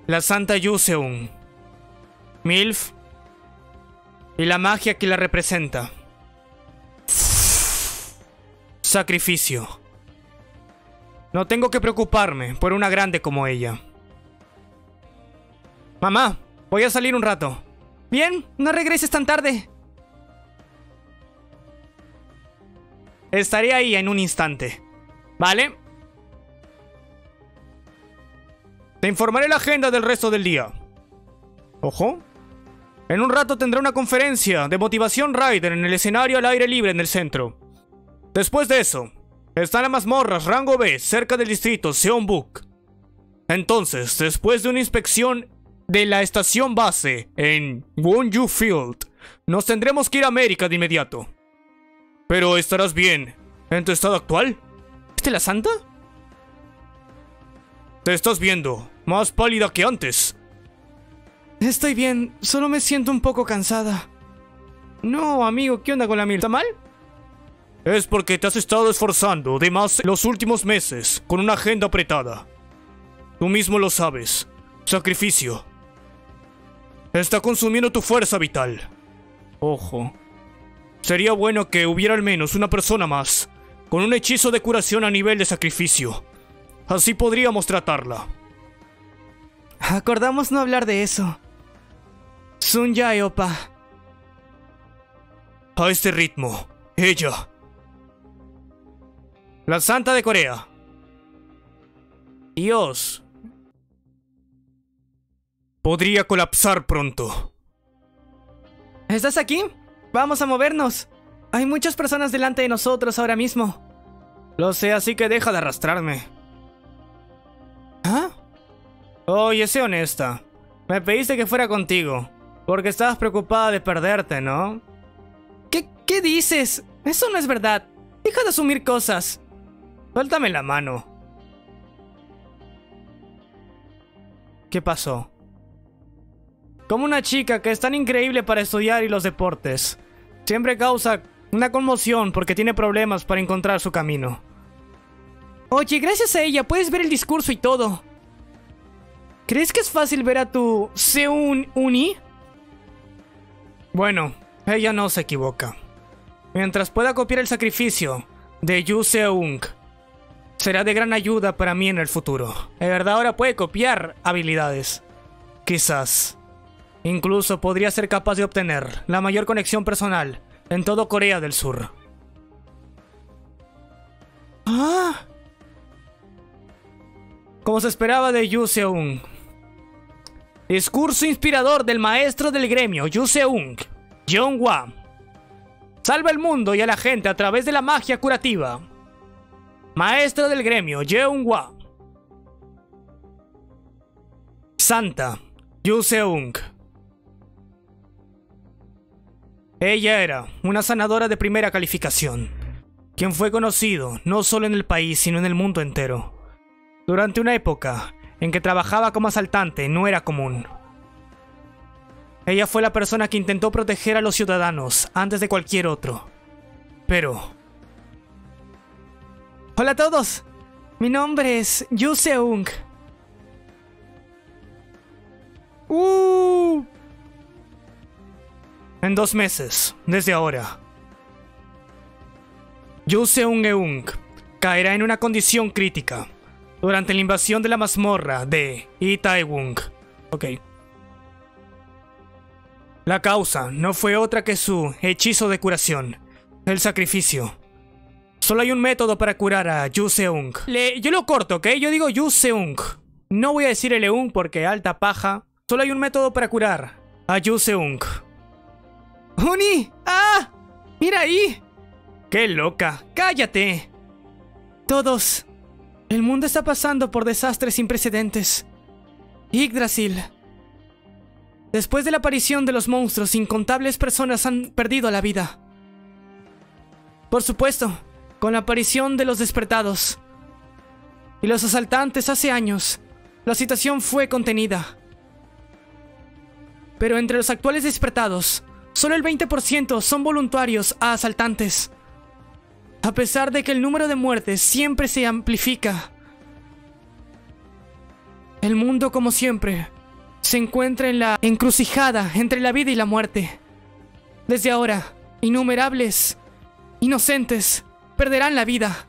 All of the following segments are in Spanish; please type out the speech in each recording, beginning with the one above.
La Santa Yuseung, MILF y la magia que la representa. Sacrificio. No tengo que preocuparme por una grande como ella. Mamá, voy a salir un rato. Bien, no regreses tan tarde. Estaré ahí en un instante. ¿Vale? Te informaré la agenda del resto del día. Ojo. En un rato tendré una conferencia de motivación Rider en el escenario al aire libre en el centro. Después de eso, están las mazmorras rango B cerca del distrito Seonbuk. Entonces, después de una inspección de la estación base en Wonju Field, nos tendremos que ir a América de inmediato. Pero estarás bien en tu estado actual. ¿Viste la Santa? Te estás viendo más pálida que antes. Estoy bien, solo me siento un poco cansada. No, amigo, ¿qué onda con la miel? ¿Está mal? Es porque te has estado esforzando de más los últimos meses con una agenda apretada. Tú mismo lo sabes. Sacrificio. Está consumiendo tu fuerza vital. Ojo. Sería bueno que hubiera al menos una persona más con un hechizo de curación a nivel de sacrificio. Así podríamos tratarla. Acordamos no hablar de eso. Sun Jae, opa. A este ritmo, ella. La Santa de Corea. Dios. Podría colapsar pronto. ¿Estás aquí? Vamos a movernos. Hay muchas personas delante de nosotros ahora mismo. Lo sé, así que deja de arrastrarme. ¿Ah? Oye, sé honesta. Me pediste que fuera contigo, porque estabas preocupada de perderte, ¿no? ¿Qué dices? Eso no es verdad. Deja de asumir cosas. Suéltame la mano. ¿Qué pasó? Como una chica que es tan increíble para estudiar y los deportes, siempre causa una conmoción porque tiene problemas para encontrar su camino. Oye, gracias a ella puedes ver el discurso y todo. ¿Crees que es fácil ver a tu Seun Uni? Bueno, ella no se equivoca. Mientras pueda copiar el sacrificio de Yu Seung, será de gran ayuda para mí en el futuro. De verdad, ahora puede copiar habilidades. Quizás. Incluso podría ser capaz de obtener la mayor conexión personal en todo Corea del Sur. ¡Ah! Como se esperaba de Yu Seung. Discurso inspirador del maestro del gremio, Yu Seung, Jeonghwa. Salva el mundo y a la gente a través de la magia curativa. Maestro del gremio, Jeonghwa. Santa, Yu Seung. Ella era una sanadora de primera calificación, quien fue conocido no solo en el país sino en el mundo entero. Durante una época en que trabajaba como asaltante no era común. Ella fue la persona que intentó proteger a los ciudadanos antes de cualquier otro. Pero... Hola a todos, mi nombre es Yu Seung. En 2 meses, desde ahora, Yu Seung caerá en una condición crítica durante la invasión de la mazmorra de Itaewon. Ok. La causa no fue otra que su hechizo de curación, el sacrificio. Solo hay un método para curar a Yu Seung. Yo lo corto, ¿ok? Yo digo Yu Seung. No voy a decir el Eun porque alta paja. Solo hay un método para curar a Yu Seung. ¡Uni! ¡Ah! ¡Mira ahí! ¡Qué loca! ¡Cállate! Todos. El mundo está pasando por desastres sin precedentes. Yggdrasil. Después de la aparición de los monstruos, incontables personas han perdido la vida. Por supuesto, con la aparición de los despertados y los asaltantes hace años, la situación fue contenida. Pero entre los actuales despertados, solo el 20% son voluntarios a asaltantes. A pesar de que el número de muertes siempre se amplifica. El mundo, como siempre, se encuentra en la encrucijada entre la vida y la muerte. Desde ahora, innumerables inocentes perderán la vida.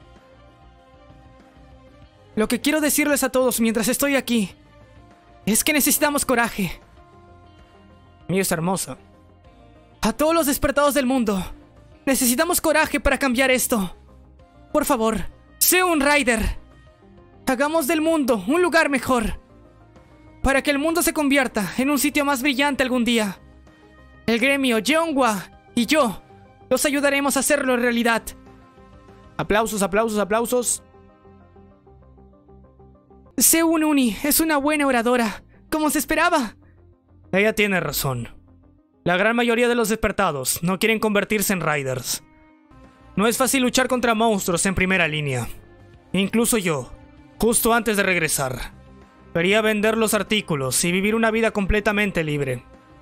Lo que quiero decirles a todos mientras estoy aquí es que necesitamos coraje. Mira, es hermosa. A todos los despertados del mundo, necesitamos coraje para cambiar esto. Por favor, sé un Rider. Hagamos del mundo un lugar mejor, para que el mundo se convierta en un sitio más brillante algún día. El gremio Jeonghwa y yo los ayudaremos a hacerlo realidad. Aplausos, aplausos, aplausos. Seun Uni es una buena oradora, como se esperaba. Ella tiene razón. La gran mayoría de los despertados no quieren convertirse en Riders. No es fácil luchar contra monstruos en primera línea. Incluso yo, justo antes de regresar, quería vender los artículos y vivir una vida completamente libre.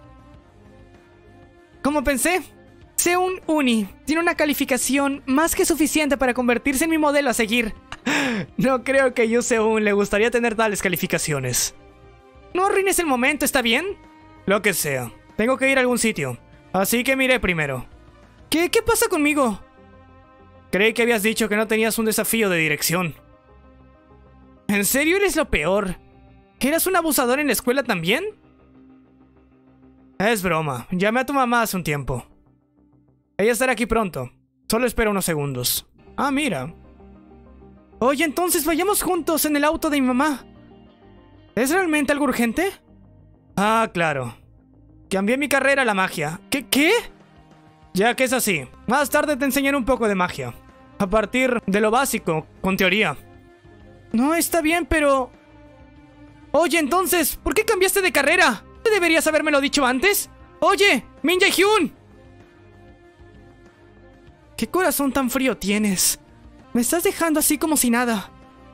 Como pensé, Seun Uni tiene una calificación más que suficiente para convertirse en mi modelo a seguir. No creo que Yu Seun le gustaría tener tales calificaciones. No arruines el momento, ¿está bien? Lo que sea. Tengo que ir a algún sitio, así que miré primero. ¿Qué pasa conmigo? Creí que habías dicho que no tenías un desafío de dirección. ¿En serio eres lo peor? ¿Eras un abusador en la escuela también? Es broma. Llamé a tu mamá hace un tiempo. Ella estará aquí pronto. Solo espera unos segundos. Ah, mira. Oye, entonces vayamos juntos en el auto de mi mamá. ¿Es realmente algo urgente? Ah, claro. Cambié mi carrera a la magia. ¿Qué? Ya que es así. Más tarde te enseñaré un poco de magia. A partir de lo básico, con teoría. No, está bien, pero... Oye, entonces, ¿por qué cambiaste de carrera? ¿Deberías habérmelo dicho antes? Oye, Min Jae-hyun. ¿Qué corazón tan frío tienes? Me estás dejando así como si nada.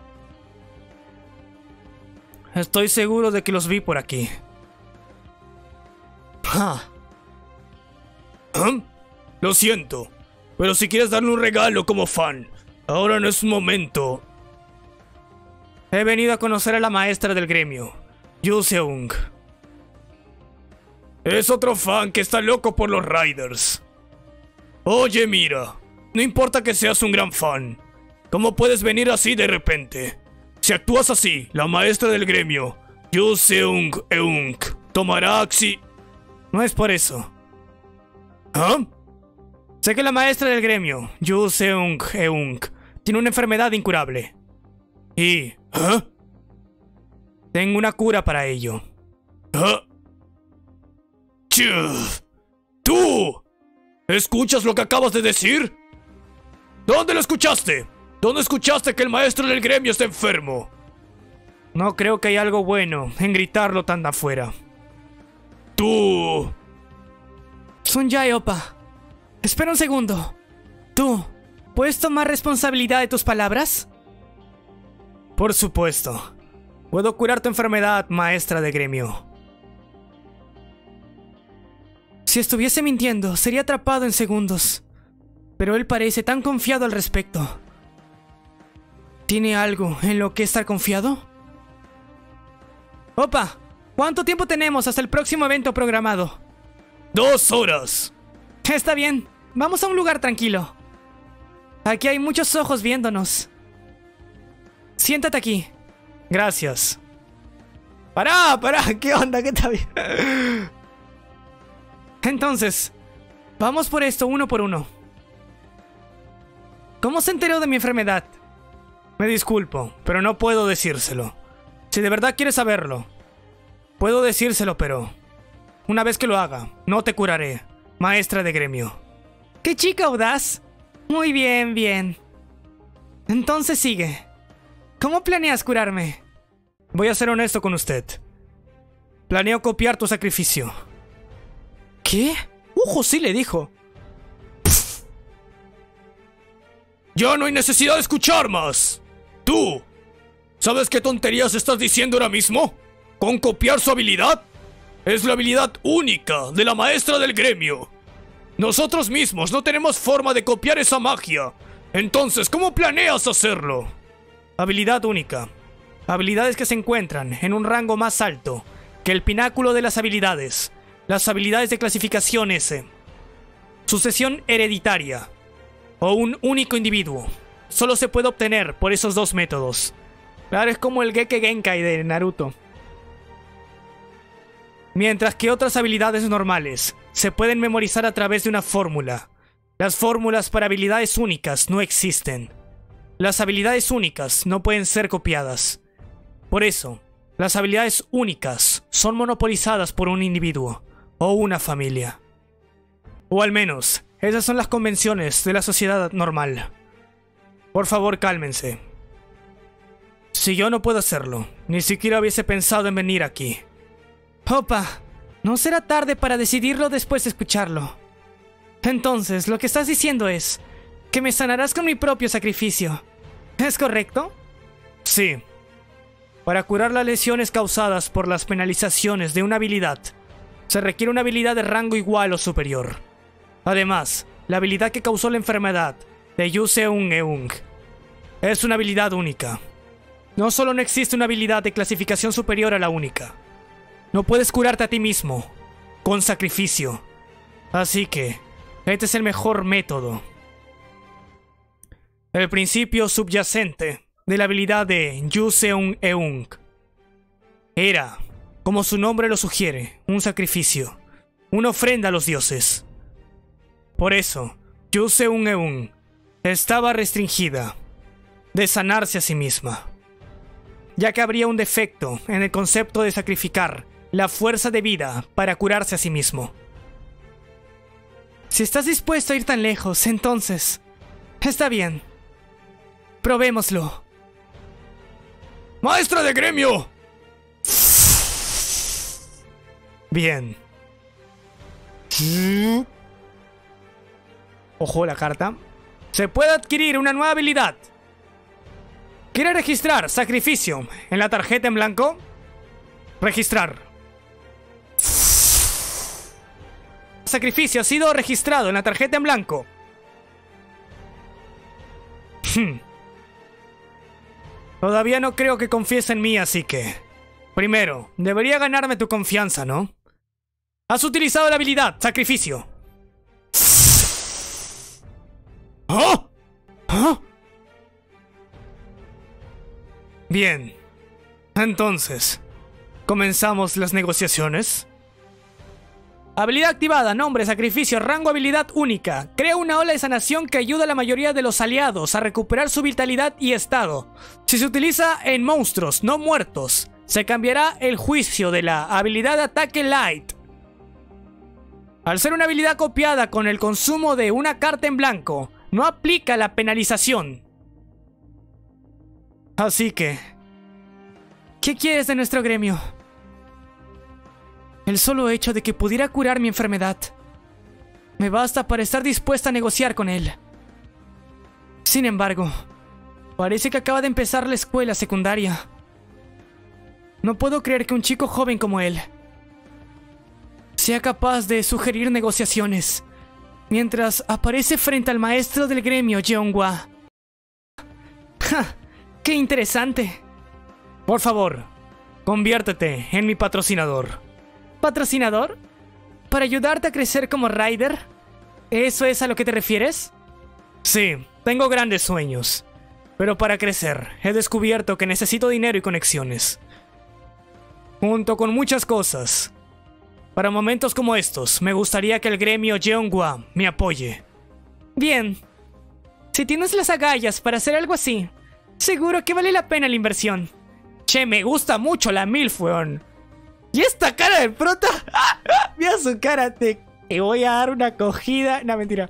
Estoy seguro de que los vi por aquí. Lo siento, pero si quieres darle un regalo como fan, ahora no es un momento. He venido a conocer a la maestra del gremio, Yu Seung. Es otro fan que está loco por los Riders. Oye, mira, no importa que seas un gran fan, ¿cómo puedes venir así de repente? Si actúas así, la maestra del gremio, Yu Seung Eung, tomará acción. No es por eso. ¿Ah? Sé que la maestra del gremio, Yu Seung Eung, tiene una enfermedad incurable. Y... ¿ah? Tengo una cura para ello. ¿Ah? ¿Tú? ¿Escuchas lo que acabas de decir? ¿Dónde lo escuchaste? ¿Dónde escuchaste que el maestro del gremio está enfermo? No creo que haya algo bueno en gritarlo tan de afuera. ¡Tú! Sunjae, opa. Espera un segundo. ¿Tú puedes tomar responsabilidad de tus palabras? Por supuesto. Puedo curar tu enfermedad, maestra de gremio. Si estuviese mintiendo, sería atrapado en segundos. Pero él parece tan confiado al respecto. ¿Tiene algo en lo que estar confiado? Opa, ¿cuánto tiempo tenemos hasta el próximo evento programado? 2 horas. Está bien, vamos a un lugar tranquilo. Aquí hay muchos ojos viéndonos. Siéntate aquí. Gracias. ¡Pará! ¿Qué onda? ¿Qué está bien? Entonces, vamos por esto uno por uno. ¿Cómo se enteró de mi enfermedad? Me disculpo, pero no puedo decírselo. Si de verdad quieres saberlo, puedo decírselo, pero... una vez que lo haga, no te curaré, maestra de gremio. ¡Qué chica audaz! Muy bien, bien. Entonces sigue. ¿Cómo planeas curarme? Voy a ser honesto con usted. Planeo copiar tu sacrificio. ¿Qué? Sí le dijo. Pff. Ya no hay necesidad de escuchar más. Tú, ¿sabes qué tonterías estás diciendo ahora mismo? ¿Con copiar su habilidad? Es la habilidad única de la maestra del gremio. Nosotros mismos no tenemos forma de copiar esa magia. Entonces, ¿cómo planeas hacerlo? Habilidad única. Habilidades que se encuentran en un rango más alto que el pináculo de las habilidades de clasificación S. Sucesión hereditaria o un único individuo. Solo se puede obtener por esos dos métodos. Claro, es como el Geke Genkai de Naruto. Mientras que otras habilidades normales se pueden memorizar a través de una fórmula. Las fórmulas para habilidades únicas no existen. Las habilidades únicas no pueden ser copiadas. Por eso, las habilidades únicas son monopolizadas por un individuo o una familia. O al menos, esas son las convenciones de la sociedad normal. Por favor, cálmense. Si yo no puedo hacerlo, ni siquiera hubiese pensado en venir aquí. Opa, no será tarde para decidirlo después de escucharlo. Entonces, lo que estás diciendo es que me sanarás con mi propio sacrificio. ¿Es correcto? Sí. Para curar las lesiones causadas por las penalizaciones de una habilidad, se requiere una habilidad de rango igual o superior. Además, la habilidad que causó la enfermedad de Yuseung-eung es una habilidad única. No solo no existe una habilidad de clasificación superior a la única. No puedes curarte a ti mismo con sacrificio. Así que, este es el mejor método. El principio subyacente de la habilidad de Yuseung-eung era, como su nombre lo sugiere, un sacrificio, una ofrenda a los dioses. Por eso, Yuseung-eung estaba restringida de sanarse a sí misma, ya que habría un defecto en el concepto de sacrificar la fuerza de vida para curarse a sí mismo. Si estás dispuesto a ir tan lejos, entonces, está bien. Probémoslo. ¡Maestra de gremio! Bien. Ojo la carta. Se puede adquirir una nueva habilidad. ¿Quiere registrar sacrificio en la tarjeta en blanco? Registrar. Sacrificio ha sido registrado en la tarjeta en blanco. Todavía no creo que confíes en mí, así que... Primero, debería ganarme tu confianza, ¿no? Has utilizado la habilidad, sacrificio. ¿Oh? ¿Oh? Bien. Entonces, ¿comenzamos las negociaciones? Habilidad activada, nombre, sacrificio, rango, habilidad única. Crea una ola de sanación que ayuda a la mayoría de los aliados a recuperar su vitalidad y estado. Si se utiliza en monstruos no muertos, se cambiará el juicio de la habilidad de ataque light. Al ser una habilidad copiada con el consumo de una carta en blanco, no aplica la penalización. Así que... ¿qué quieres de nuestro gremio? El solo hecho de que pudiera curar mi enfermedad me basta para estar dispuesta a negociar con él. Sin embargo, parece que acaba de empezar la escuela secundaria. No puedo creer que un chico joven como él sea capaz de sugerir negociaciones mientras aparece frente al maestro del gremio, Jeonghwa. ¡Ja! ¡Qué interesante! Por favor, conviértete en mi patrocinador. ¿Patrocinador? ¿Para ayudarte a crecer como Rider? ¿Eso es a lo que te refieres? Sí, tengo grandes sueños. Pero para crecer, he descubierto que necesito dinero y conexiones. Junto con muchas cosas. Para momentos como estos, me gustaría que el gremio Jeonghwa me apoye. Bien. Si tienes las agallas para hacer algo así, seguro que vale la pena la inversión. Che, me gusta mucho la MILF, weón. ¿Y esta cara del prota? Mira su cara, te voy a dar una acogida. No, mentira.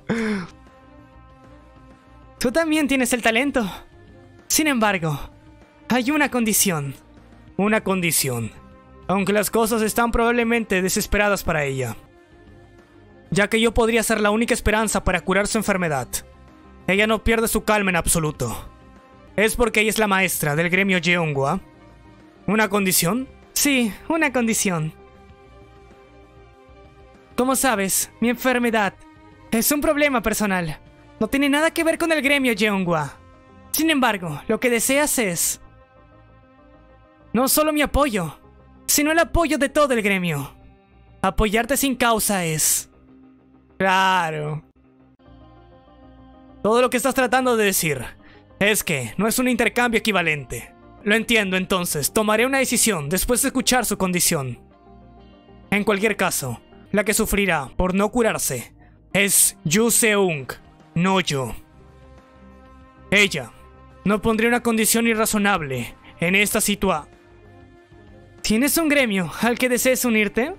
Tú también tienes el talento. Sin embargo, hay una condición. Una condición. Aunque las cosas están probablemente desesperadas para ella. Ya que yo podría ser la única esperanza para curar su enfermedad. Ella no pierde su calma en absoluto. ¿Es porque ella es la maestra del gremio Jeonghwa? ¿Una condición? Sí, una condición. Como sabes, mi enfermedad es un problema personal. No tiene nada que ver con el gremio Jeonghwa. Sin embargo, lo que deseas es No solo mi apoyo, sino el apoyo de todo el gremio. Apoyarte sin causa es... Claro. Todo lo que estás tratando de decir es que no es un intercambio equivalente. Lo entiendo, entonces. Tomaré una decisión después de escuchar su condición. En cualquier caso, la que sufrirá por no curarse es Yu Seung, no yo. Ella no pondría una condición irrazonable en esta situación. ¿Tienes un gremio al que desees unirte?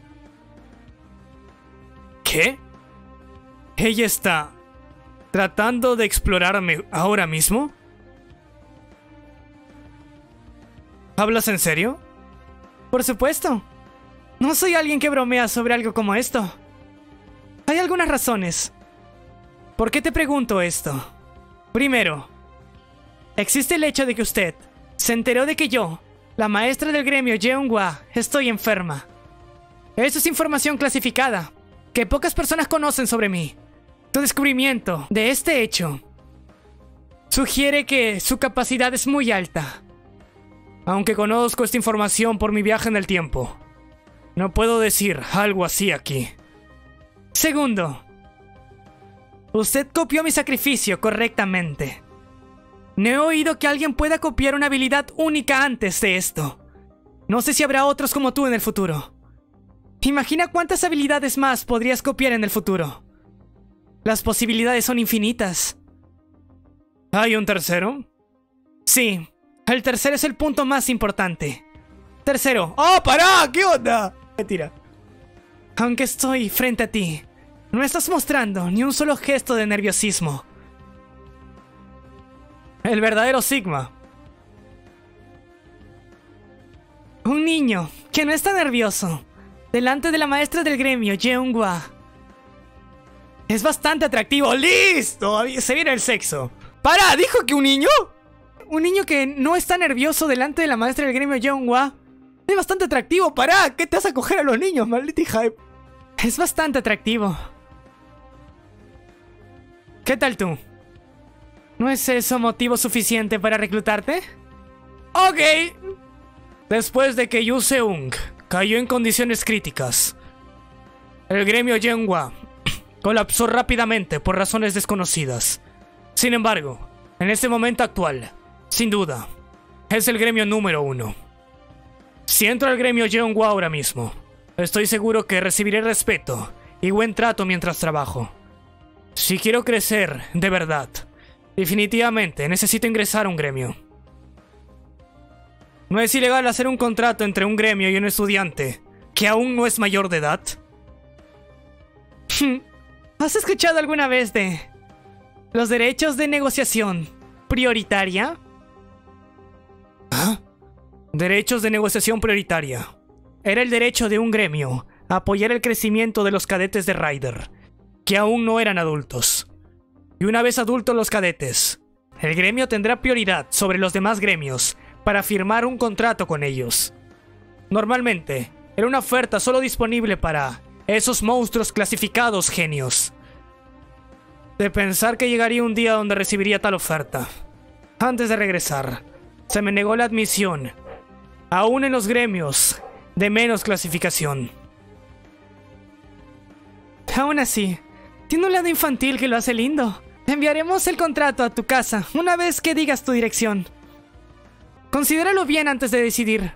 ¿Qué? ¿Ella está tratando de explorarme ahora mismo? ¿Hablas en serio? Por supuesto. No soy alguien que bromea sobre algo como esto. Hay algunas razones. ¿Por qué te pregunto esto? Primero, existe el hecho de que usted se enteró de que yo, la maestra del gremio Jeonghwa, estoy enferma. Eso es información clasificada, que pocas personas conocen sobre mí. Tu descubrimiento de este hecho sugiere que su capacidad es muy alta. Aunque conozco esta información por mi viaje en el tiempo, no puedo decir algo así aquí. Segundo, usted copió mi sacrificio correctamente. No he oído que alguien pueda copiar una habilidad única antes de esto. No sé si habrá otros como tú en el futuro. Imagina cuántas habilidades más podrías copiar en el futuro. Las posibilidades son infinitas. ¿Hay un tercero? Sí, el tercero es el punto más importante. Tercero. ¡Oh, pará! ¿Qué onda? Mentira. Aunque estoy frente a ti, no estás mostrando ni un solo gesto de nerviosismo. El verdadero Sigma. Un niño que no está nervioso delante de la maestra del gremio, Jeonghwa. Es bastante atractivo. ¡Listo! Se viene el sexo. ¡Para! ¿Dijo que un niño? Un niño que no está nervioso delante de la maestra del gremio, Jeonghwa. Es bastante atractivo. ¡Para! ¿Qué te vas a coger a los niños, maldita hija de... Es bastante atractivo. ¿Qué tal tú? ¿No es eso motivo suficiente para reclutarte? Ok. Después de que Yu Seung cayó en condiciones críticas, el gremio Jeonghwa colapsó rápidamente por razones desconocidas. Sin embargo, en este momento actual, sin duda, es el gremio número 1. Si entro al gremio Jeonghwa ahora mismo, estoy seguro que recibiré respeto y buen trato mientras trabajo. Si quiero crecer de verdad, definitivamente necesito ingresar a un gremio. ¿No es ilegal hacer un contrato entre un gremio y un estudiante que aún no es mayor de edad? ¿Has escuchado alguna vez de los derechos de negociación prioritaria? ¿Ah? Derechos de negociación prioritaria. Era el derecho de un gremio a apoyar el crecimiento de los cadetes de Rider, que aún no eran adultos. Y una vez adultos los cadetes, el gremio tendrá prioridad sobre los demás gremios para firmar un contrato con ellos. Normalmente, era una oferta solo disponible para esos monstruos clasificados genios. De pensar que llegaría un día donde recibiría tal oferta. Antes de regresar, se me negó la admisión, aún en los gremios de menos clasificación. Aún así, tiene un lado infantil que lo hace lindo. Enviaremos el contrato a tu casa una vez que digas tu dirección. Considéralo bien antes de decidir.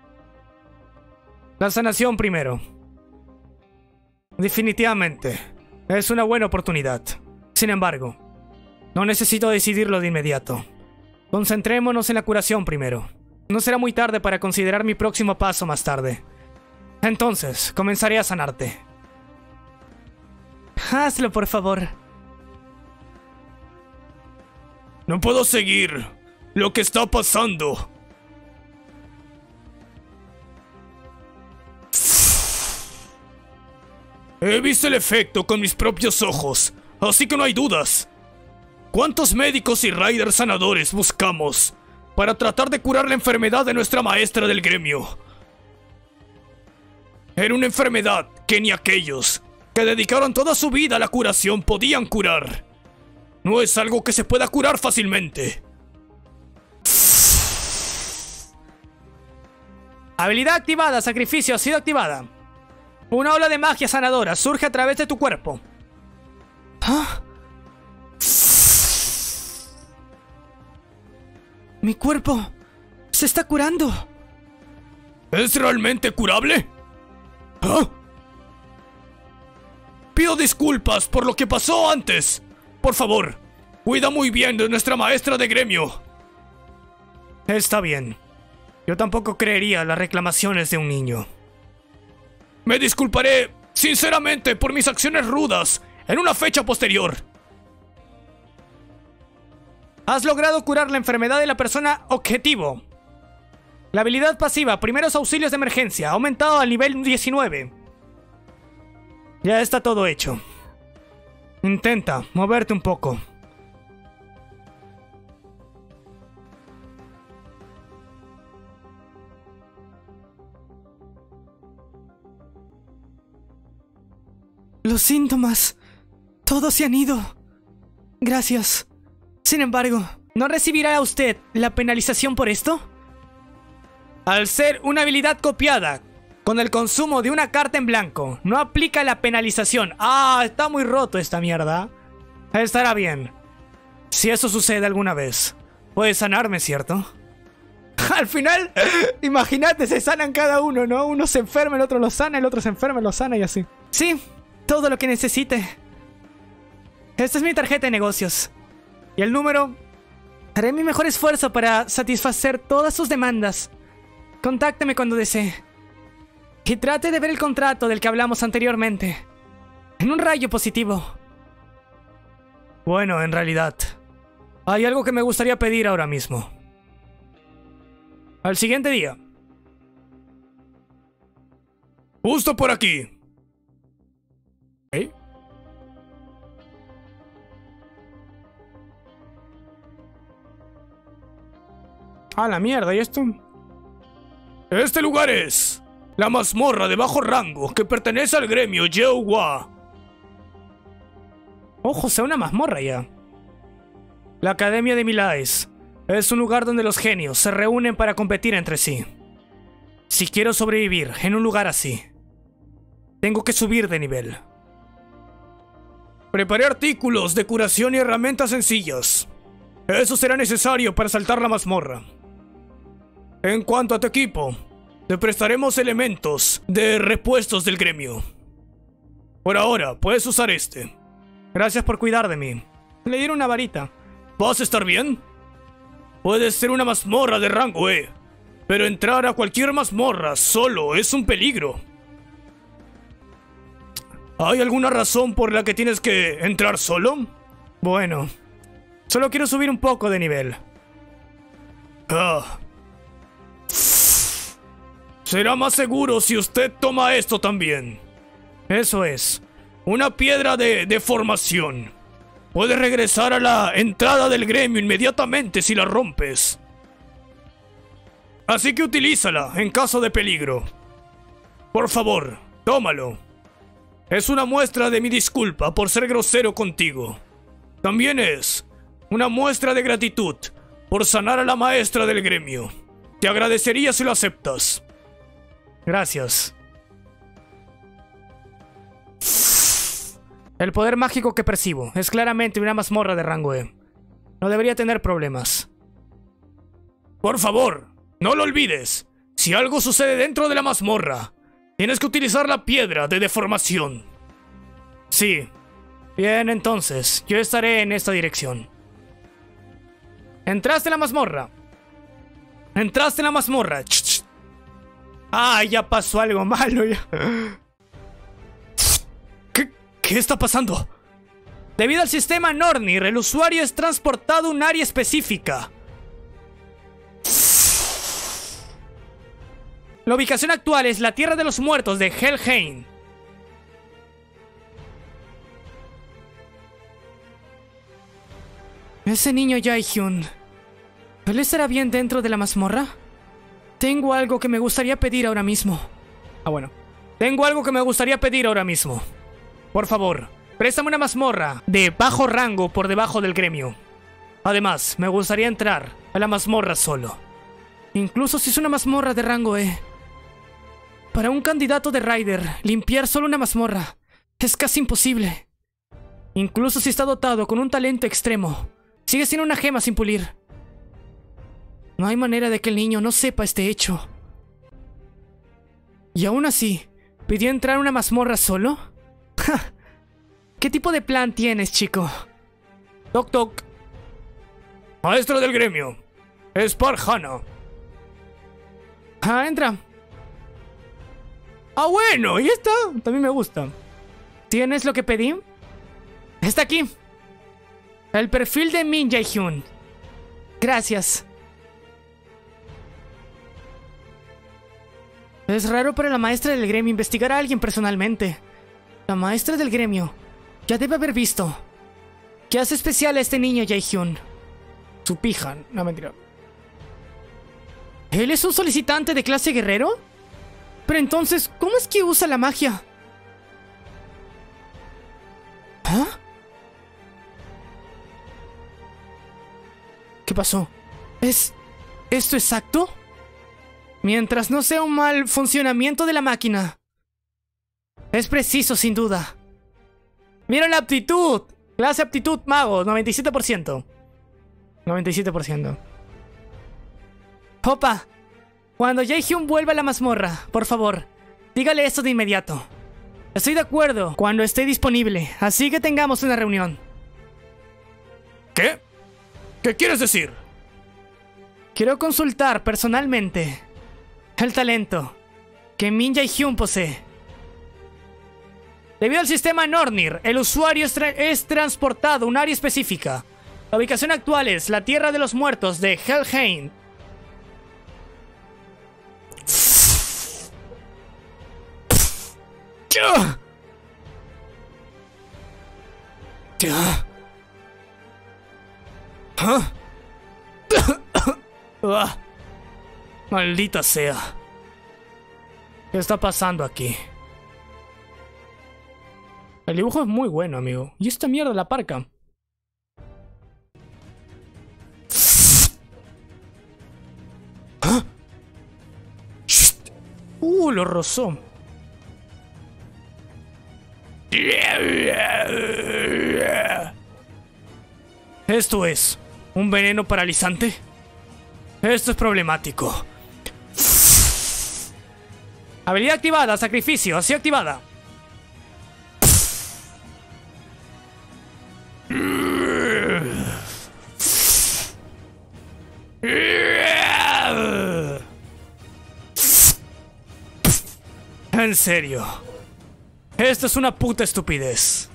La sanación primero. Definitivamente, es una buena oportunidad. Sin embargo, no necesito decidirlo de inmediato. Concentrémonos en la curación primero. No será muy tarde para considerar mi próximo paso más tarde. Entonces, comenzaré a sanarte. Hazlo, por favor. No puedo seguir lo que está pasando. He visto el efecto con mis propios ojos, así que no hay dudas. ¿Cuántos médicos y riders sanadores buscamos para tratar de curar la enfermedad de nuestra maestra del gremio? Era una enfermedad que ni aquellos que dedicaron toda su vida a la curación podían curar. No es algo que se pueda curar fácilmente. Habilidad activada. Sacrificio ha sido activada. Una ola de magia sanadora surge a través de tu cuerpo. ¿Ah? Mi cuerpo se está curando. ¿Es realmente curable? ¿Ah? Pido disculpas por lo que pasó antes. Por favor, cuida muy bien de nuestra maestra de gremio. Está bien. Yo tampoco creería las reclamaciones de un niño. Me disculparé sinceramente por mis acciones rudas en una fecha posterior. Has logrado curar la enfermedad de la persona objetivo. La habilidad pasiva, primeros auxilios de emergencia, ha aumentado al nivel 19. Ya está todo hecho. Intenta moverte un poco. Los síntomas, todos se han ido. Gracias. Sin embargo, ¿no recibirá usted la penalización por esto? Al ser una habilidad copiada, con el consumo de una carta en blanco, no aplica la penalización. Ah, está muy roto esta mierda. Estará bien. Si eso sucede alguna vez, puede sanarme, ¿cierto? Al final, imagínate, se sanan cada uno, ¿no? Uno se enferma, el otro lo sana, el otro se enferma, lo sana y así. Sí, todo lo que necesite. Esta es mi tarjeta de negocios. Y el número... Haré mi mejor esfuerzo para satisfacer todas sus demandas. Contácteme cuando desee. Y trate de ver el contrato del que hablamos anteriormente. En un rayo positivo. Bueno, en realidad, hay algo que me gustaría pedir ahora mismo. Al siguiente día. Justo por aquí. ¿Eh? Ah, la mierda, ¿y esto? Este lugar es la mazmorra de bajo rango que pertenece al gremio Yeohua. Ojo, sea una mazmorra ya. La Academia de Milais es un lugar donde los genios se reúnen para competir entre sí. Si quiero sobrevivir en un lugar así, tengo que subir de nivel. Preparé artículos de curación y herramientas sencillas. Eso será necesario para saltar la mazmorra. En cuanto a tu equipo, te prestaremos elementos de repuestos del gremio. Por ahora, puedes usar este. Gracias por cuidar de mí. Le dieron una varita. ¿Vas a estar bien? Puedes ser una mazmorra de rango E, pero entrar a cualquier mazmorra solo es un peligro. ¿Hay alguna razón por la que tienes que entrar solo? Bueno, solo quiero subir un poco de nivel. Ah. Será más seguro si usted toma esto también. Eso es. Una piedra de deformación. Puedes regresar a la entrada del gremio inmediatamente si la rompes. Así que utilízala en caso de peligro. Por favor, tómalo. Es una muestra de mi disculpa por ser grosero contigo. También es una muestra de gratitud por sanar a la maestra del gremio. Te agradecería si lo aceptas. Gracias. El poder mágico que percibo es claramente una mazmorra de rango E. No debería tener problemas. Por favor, no lo olvides. Si algo sucede dentro de la mazmorra, tienes que utilizar la piedra de deformación. Sí. Bien, entonces, yo estaré en esta dirección. ¿Entraste en la mazmorra? ¿Entraste en la mazmorra? Ah, ya pasó algo malo ya. ¿Qué está pasando? Debido al sistema Nornir, el usuario es transportado a un área específica. La ubicación actual es la Tierra de los Muertos de Helheim. Ese niño Jaehyun, ¿él estará bien dentro de la mazmorra? Tengo algo que me gustaría pedir ahora mismo. Tengo algo que me gustaría pedir ahora mismo. Por favor, préstame una mazmorra de bajo rango por debajo del gremio. Además, me gustaría entrar a la mazmorra solo. Incluso si es una mazmorra de rango E, Para un candidato de Rider, limpiar solo una mazmorra es casi imposible. Incluso si está dotado con un talento extremo, sigue siendo una gema sin pulir. No hay manera de que el niño no sepa este hecho. Y aún así, ¿pidió entrar a una mazmorra solo? ¡Ja! ¿Qué tipo de plan tienes, chico? Toc toc. Maestra del gremio. Esparjana. Ah, entra. Ah, bueno, y esta también me gusta. ¿Tienes lo que pedí? Está aquí. El perfil de Min Jae-hyun. Gracias. Es raro para la maestra del gremio investigar a alguien personalmente. La maestra del gremio ya debe haber visto. ¿Qué hace especial a este niño, Jae-hyun? Su pija, no mentira. ¿Él es un solicitante de clase guerrero? Pero entonces, ¿cómo es que usa la magia? ¿Ah? ¿Qué pasó? ¿Es esto exacto? Mientras no sea un mal funcionamiento de la máquina. Es preciso, sin duda. ¡Miren la aptitud! Clase aptitud mago, 97%. 97%. Opa, cuando Jae-hyun vuelva a la mazmorra, por favor, dígale esto de inmediato. Estoy de acuerdo cuando esté disponible, así que tengamos una reunión. ¿Qué? ¿Qué quieres decir? Quiero consultar personalmente el talento que Min Jae-hyun posee. Debido al sistema Nornir, el usuario es transportado a un área específica. La ubicación actual es la Tierra de los Muertos de Helheim. Maldita sea. ¿Qué está pasando aquí? El dibujo es muy bueno, amigo. ¿Y esta mierda la parca? ¿Ah? Lo rozó. ¿Esto es un veneno paralizante? Esto es problemático. Habilidad activada, sacrificio, así activada. En serio. Esto es una puta estupidez.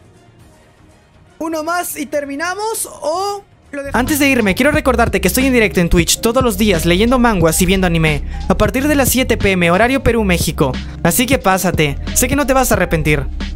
¿Uno más y terminamos o...? Antes de irme, quiero recordarte que estoy en directo en Twitch todos los días leyendo manguas y viendo anime, a partir de las 7 p.m. horario Perú, México. Así que pásate, sé que no te vas a arrepentir.